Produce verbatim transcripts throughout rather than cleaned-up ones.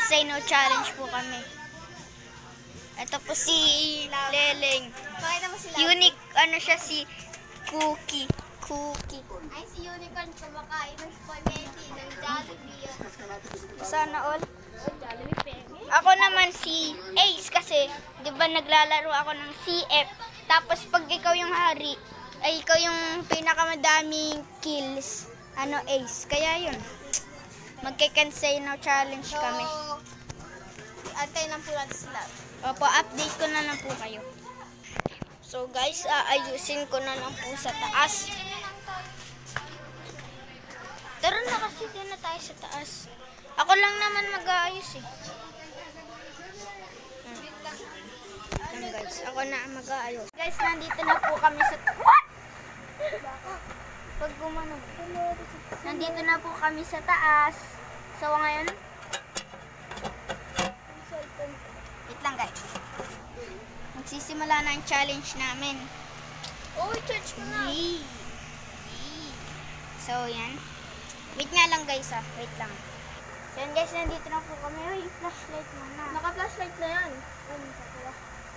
Say no challenge po kami. Ito po si Leleng. Pakita mo sila. Unique, ano siya, si Cookie. Cookie. Ay, si Unicorn kumakain ng spaghetti ng Jollibee. Sana all. Oh, Jollibee penge. Ako naman si Ace kasi, di ba naglalaro ako ng C F. Tapos pag ikaw yung hari, ay ikaw yung pinakamadaming kills, ano Ace. Kaya yun, magkikan say no challenge So, kami. antay lang po natin sila. Opo, update ko na lang po kayo. So guys, aayusin ko na lang po sa taas. Tara na kasi din na tayo sa taas. Ako lang naman mag-aayos eh. Hmm. Yan guys, ako na mag-aayos. Guys, nandito na po kami sa taas. Pag gumano. Nandito na po kami sa taas. So ngayon, wait lang guys. Magsisimula na ang challenge namin. Oh, church mo na. Yee. Yee. So yan. Wait nga lang guys ah. Wait lang. So yan guys, nandito na po kami. Uy, flashlight mo na. Naka-flashlight na yan. Ay, nakakala.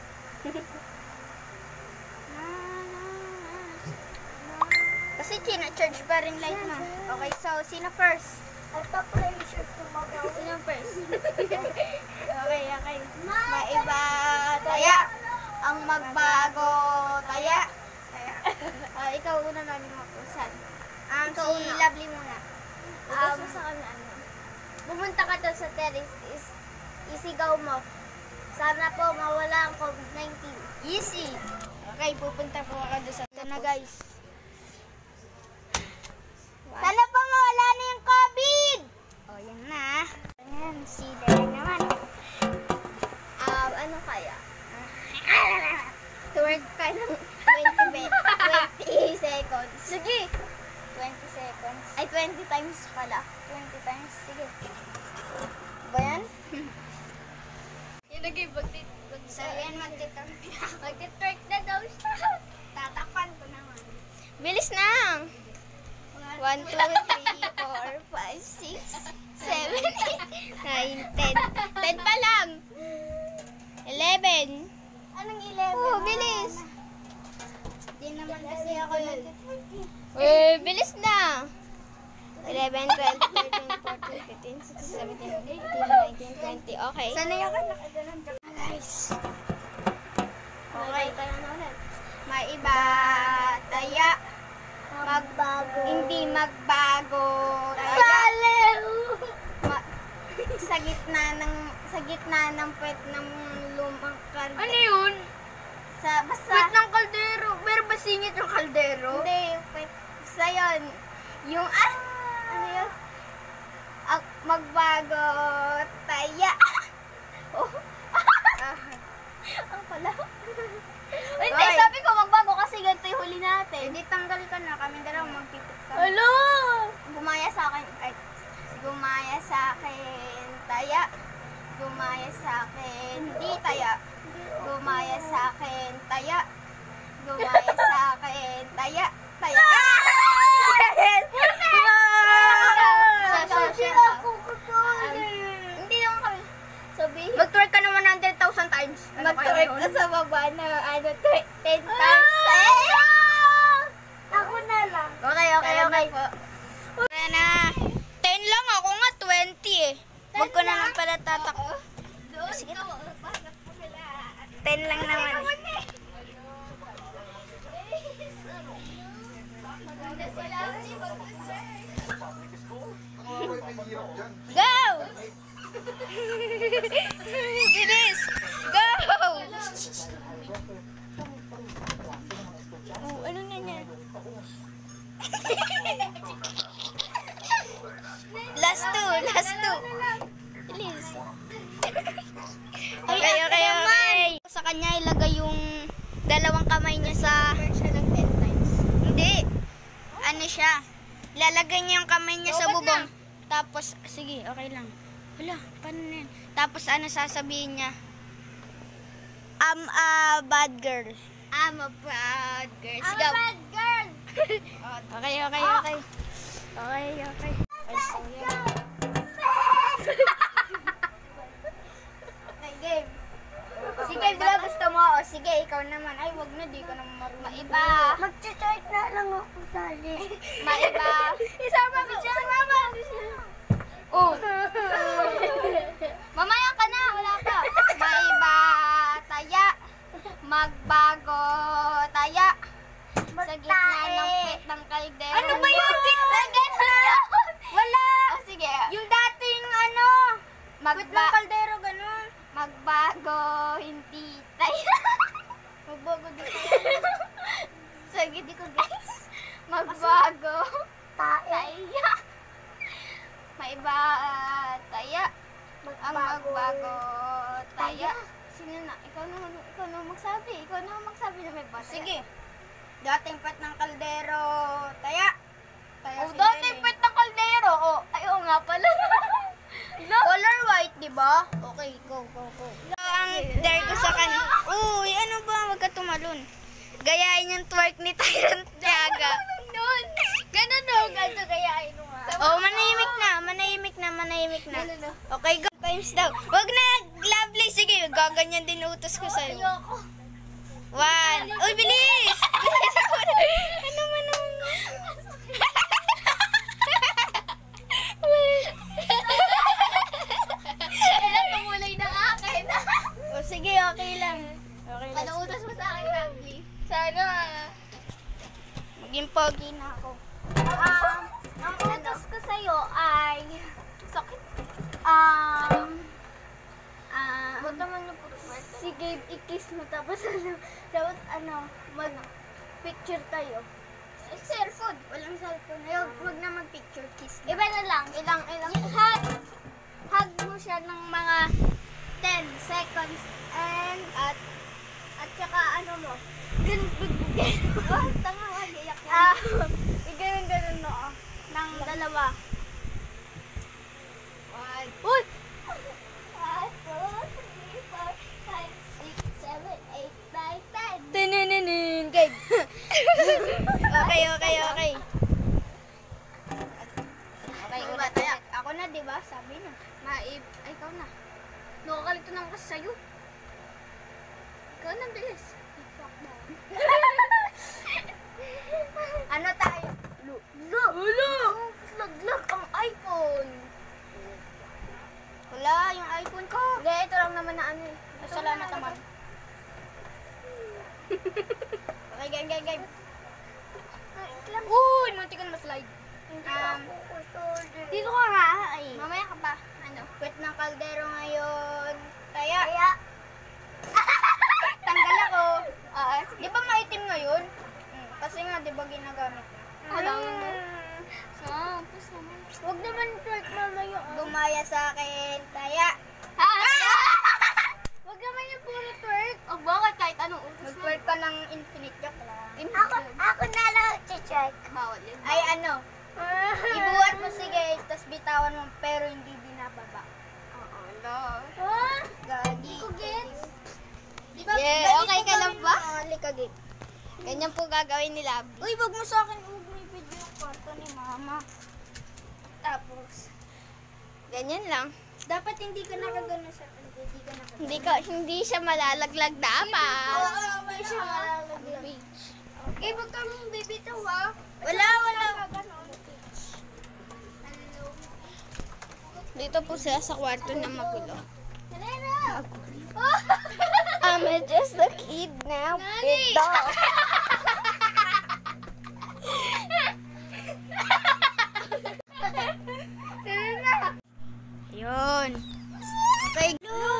Na, na, na. Kasi china-charge pa rin light mo. Okay, so sino first? Nagpa-pressure tumabaw. Sino first? Okay, okay. Maiba taya. Ang magbago taya. Taya. Ah, ikaw una namin mapusan. Um, Ikaw si una. Lovely muna. Um, Um, sa kanya, ano? Pumunta ka doon sa terrace, is, isigaw mo. Sana po mawala ang COVID nineteen. Easy. Okay, pupunta po ako doon sa... Ito na guys. Sana po mawala na yung COVID! O, yan na. Ayan, si Dere naman. Um, ano kaya? Twerk ka ng twenty, twenty seconds. Sige. twenty seconds. Ay, twenty times pala. twenty times. Sige. Ba yan? Yung nag-ibag-tit. So, yan, magtitwerk. Mag-twerk na daw siya. Tatakpan ko naman. Bilis na! one, two, three, four, five, six, seven, eight, nine, ten. ten pa lang! eleven. Anong eleven? Oh, bilis! Hindi naman kasi ako nagtitwerk. Eh, bilis na! eleven, twelve, thirteen, fourteen, fifteen, sixteen, seventeen, eighteen, nineteen, twenty. Okay. Sanay ako nakaganon ka. Guys. Okay, tayo na ulit. Maiba taya. Magbago. Hindi magbago. Taya. Saliw! Ma- sa gitna ng sa gitna ng puwet ng lumang kaldero. Ano yun? Sa basta Puwet ng kaldero. Meron ba singit yung kaldero? hindi yung puwet sa yon. Yung ah ano yun? Ang magbago taya. Oh. Ang pala. Hindi, Hindi, sabi ko magbago kasi ganito yung huli natin. Hindi tanggal ka na kami dalawa magpipit ka. Hello! Gumaya sa akin. Ay, gumaya sa akin taya. Gumaya sa akin di taya. Gumaya sa akin taya. Gumaya sa akin taya. Taya. Sabi ako kasali. Hindi naman kami. Sabihin. Mag-twerk ka na one hundred thousand times. Mag-twerk ka sa baba na ano, ten times. Ako na lang. Okay, okay, okay. Kaya na. ten lang ako nga, twenty eh. Huwag ko na lang pala tatakbo. Sige. ten lang naman. Go! Bilis! Go! Oh, ano na yan? Last two, last two. Bilis. Okay, okay, okay. Sa kanya ilagay yung dalawang kamay niya sa... ten times. Hindi. Ano siya? Lalagay niya yung kamay niya sa Lobot bubong. Tapos, sige, okay lang. Wala, paano na yan? Tapos ano sasabihin niya? I'm a bad girl. I'm a bad girl. I'm Sigaw. a bad girl. Okay, okay, Ah. okay. Okay, okay. Ay, so yan. Ay, bala gusto mo. O, sige, ikaw naman. Ay, wag na, di ko naman marunong. Maiba. Mag-chart na lang ako sali. Maiba. Isama ko siya, mama. Oh. Mamaya ka na, wala ka. Maiba, taya. Magbago, taya. Sa gitna ng pit ng kaldero. Ano ba yung gitna? Wala. Oh, sige. Yung dating ano, pit ng Magba kaldero, ganun. magbago, hindi taya. Magbago dito. Sige, di ko guys. Magbago, Tae. taya. Maiba, ah, taya. Ang magbago, taya. Sino na? Ikaw na, ikaw na magsabi. Ikaw na magsabi na may bata. Sige. Dating pit ng kaldero, taya. Taya Oh, si dati Nene. pit ng kaldero. Oh, ay, oo nga pala. Color white, di ba? Okay, go, go, go. So, ang dare ko sa kanya. Uy, ano ba? Wag ka tumalon. Gayahin yung twerk ni Tyrant Tiaga. Ganun. Ganun o. Ganun kaya ay nung Oh, manahimik na, manahimik na, manahimik na. Ganun, no? Okay, go. Times daw. Wag na, lovely. Sige, gaganyan din utos ko sa'yo. Ayoko. One. Uy, bilis! Bilis ako. Ano man naman? Kailan tumulay ng akin? O, sige, okay lang. Okay lang. Ano utos mo sa akin, Ragli? Sana. Maging pogi na ako. Um, ang utos ko sa'yo ay... Sakit. Um... Ah... Ba't naman yung Sige, i-kiss mo. Tapos ano... Tapos ano... Mag-picture tayo. Cellphone. Walang cellphone. Ayun, wag na mag-picture kiss. Iba na lang. Ilang, ilang. Hug. Hug mo siya ng mga ten seconds. And... At... At saka ano mo. Ganun, ganun. Oh, tanga, mag-iyak yan. Ah, ganun, ganun mo. Oh. Ng dalawa. One. Uy! One, two, three, four, five, six, seven, eight, nine, ten. Tininining, game. Okay, okay, okay. Okay, Ako ulit. ba? Ako na, di ba? Sabi na. Maib, ay, ikaw na. Nakakalito na ako kasi sa'yo. Ikaw na, bilis. Fuck na. Ano tayo? Look. Look. Laglag ang iPhone. Wala, yung iPhone ko. Hindi, ito lang naman na ano eh. Ay, salamat naman. Okay, game, game, game. Uy, munti ko na ma-slide. Um, Dito ka nga ay. Mamaya ka pa. Ano? Quit ng kaldero ngayon. Kaya, Kaya. tanggal ako. Ah, Di ba maitim ngayon? Hmm, kasi nga, di ba ginagamit na? Alam mo. Sampos naman. Huwag naman twerk mamaya. Gumaya sa akin. Kaya, Ha? Huwag naman yung puro twerk. O bakit kahit anong utos mo? mag-twerk ka ng infinite joke lang. Ako, ako na lang check. Bawal yun. Ay, ano? Ibuhat mo sige, tapos bitawan mo, pero hindi binababa. Oo, Lord. Ah? Gagi. ko gets. Di ba? Yeah, ganito okay ka lang gawin ba? mo? Ah, likagit. Ganyan po gagawin ni Lovely. Uy, wag mo sa akin. Huwag mo i-video yung kwarto ni mama. Tapos, Ganyan lang. dapat hindi ka nakagano sa hindi ka nakagano. Hindi ka hindi siya malalaglag dapat. Oo, may siya malalaglag. Okay, wag kang bibitaw ha. Wala, wala. Dito po sila sa kwarto na magulo. Helena! I'm just a kid now. Big dog. Yun. Okay, go.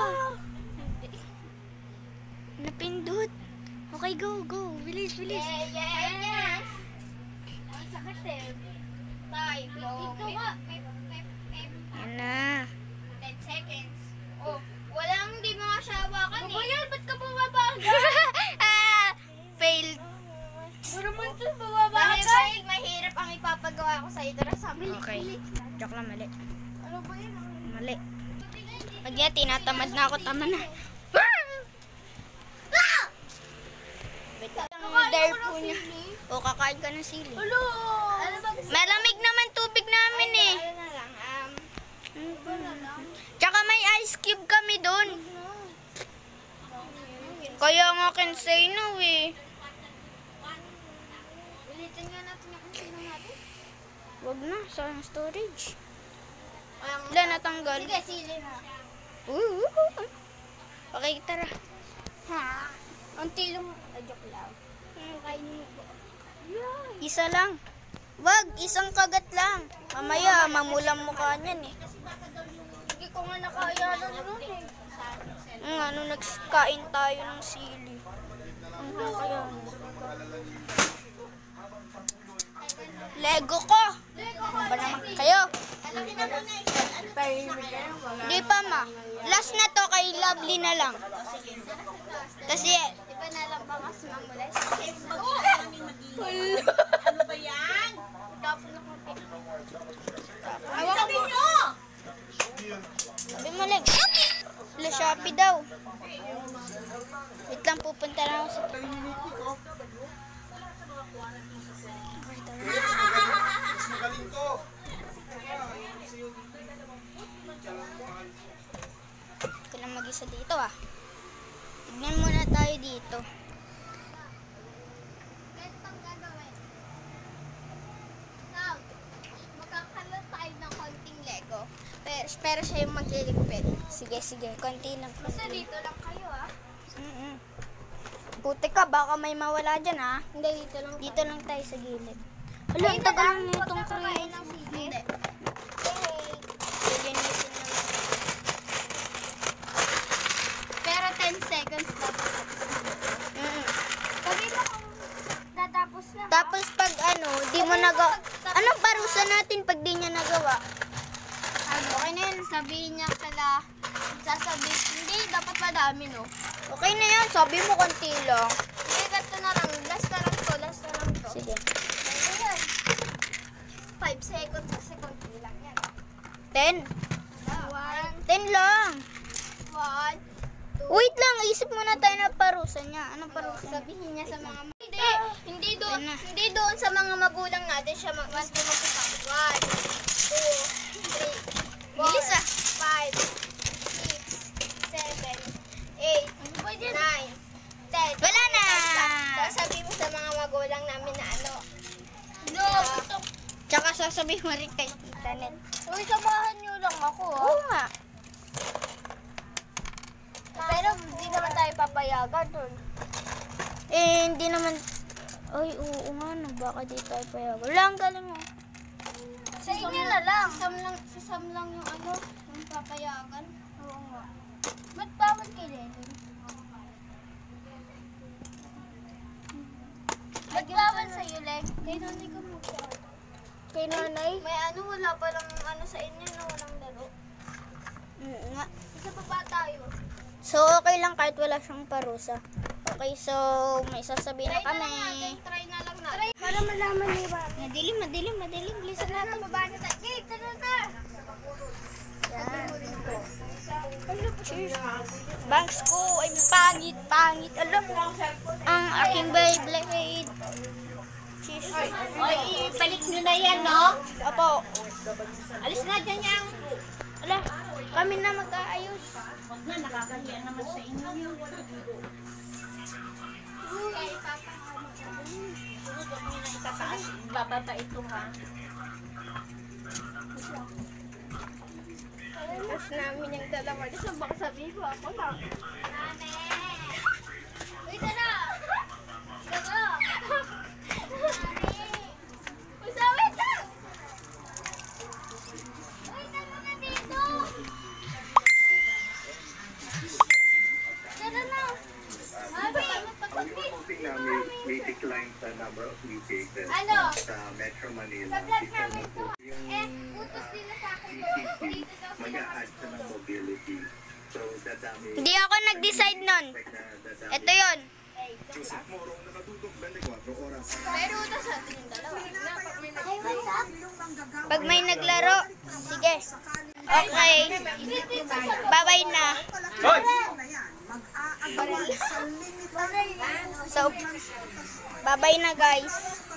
Napindot. Okay, go, go. Bilis, bilis. Yeah, yeah. Ang sakit eh. Tay, dito nga. Yan na. ten seconds. Oh, walang hindi mga sawakan eh. Bayan, ba't ka bumaba? ah, failed. Puro mo ito bumaba ka. Dahil mahirap ang ipapagawa ko sa ito. Sabi Okay. Joke lang, mali. Ano ba yun? Mali. Pag yan, tinatamad na ako. Tama na. Wait lang. Ang dare po niya. O, kakain ka ng sili. Hello! Ano ba gusto? Malamig naman tubig namin eh. Ano na lang, um, Tsaka may ice cube kami doon. Kaya nga can say no eh. Ulitin nga natin yung sino natin. Wag na, sayang storage. Ang... Wala, natanggal. Sige, sili na. Uh, uh, uh. Okay, tara. Ha? Unti lang. Ay, joke lang. Hmm, kainin mo po. Yeah. Isa lang. Wag, isang kagat lang. Mamaya, mamulang mukha niyan eh. Hindi ko nga nakaya na naman eh. Mm, ano, nagkain tayo ng sili. Ang kaya. Lego ko. Ano ba naman kayo? Di pa ma. Last na to kay Lovely na lang. Kasi, Di ba nalambangas mamulas? Ano ba yan? Dapo na ko. Hawak mo! sabi mo lang. Wala, Shopee daw. Wait lang, pupunta lang ako sa... Ito lang mag-isa dito ah. Tignan muna tayo dito. Kahit pang gagawin. Now, magkakaroon tayo ng konting Lego. Pero, pero siya yung magliligpit. Sige, sige. Konti lang. Basta dito lang kayo ah. Mm-mm. Buti ka, baka may mawala dyan ah. Hindi, dito lang. Dito lang tayo sa gilid. Wala, ang tagal na itong Pagkakain create. ng sige. Hindi. Lilinisin na lang. Pero ten seconds dapat. Mm. Sabi mo kung datapos na. Tapos pag ano, di mo nagawa. Anong parusa natin pag di niya nagawa? Ano, okay na yun. Sabihin niya kala, sasabihin, hindi, dapat madami, no? Okay na yan, sabi mo konti lang. Hindi, ganito na lang. Last na lang to, last na lang to. Sige. Ano yan? five seconds, kasi konti lang yan. Ten. One, Ten lang. one, two. Wait lang, isip muna tayo na parusa niya. Anong parusa niya? Sabihin niya sa mga hindi, hindi doon, Ayun na. hindi doon sa mga magulang natin siya mag mas magkita. One, two, three, four, Bilis ah. five, six, seven, eight, nine, ten. Wala na. Sasabihin mo sa mga magulang namin na ano. No. Tsaka sasabihin mo rin kay Tita Net. Uy, samahan niyo lang ako, Oo oh. nga. Pero hindi naman tayo papayagan doon. Eh, hindi naman... Ay, oo nga, no, baka di tayo payagan. Wala, ang galing mo. Sa inyo na lang. Si Sam lang, si Sam lang yung ano, yung papayagan. Oo nga. Ba't bawal kay Lennon? Ba't bawal sa'yo, Leg? Kay nanay ka mo. Kay nanay? May ano, wala pa lang ano sa inyo na walang laro. Mm, nga. Isa pa ba tayo? So, okay lang kahit wala siyang parusa. Okay, so, may sasabihin na Try na lang natin, kami. try na lang natin. Para malaman niyo ba? Madilim, madilim, madilim. Bilisan Tara natin. na, baba na tayo. Okay, tara na. Cheers. Bangs ko ay pangit, pangit. Alam mo, ang aking Beyblade. Cheers. Oy, balik nyo na yan, no? Apo. Alis na dyan yan. Ala, kami na mag-aayos. Huwag na, nakakahiya naman sa inyo. Sunod ako na itataas. Bababa ito, ha? Tapos namin yung dalawa. Di sa baka sabihin ko ako lang. Nane! Uy, tara! Tara! Nane! Uy, sawit na! Uy, tara na dito! Tara na! Mami! Hoping na may, may decline sa number of new cases Ano? sa Metro Manila. Sa vlog namin po. Yung Eh, utos nila sa akin po. C C T, Dito daw sila. mag-a-add sa ng mobility. So, dadami. Hindi ako nag-decide nun. Expect na dadami. Ito yon. Joseph Morong nakatutok twenty-four oras. Pero utos natin yung dalawa. Hey, what's up? Pag may naglaro, sige. Okay. Bye-bye na. So, bye-bye na guys.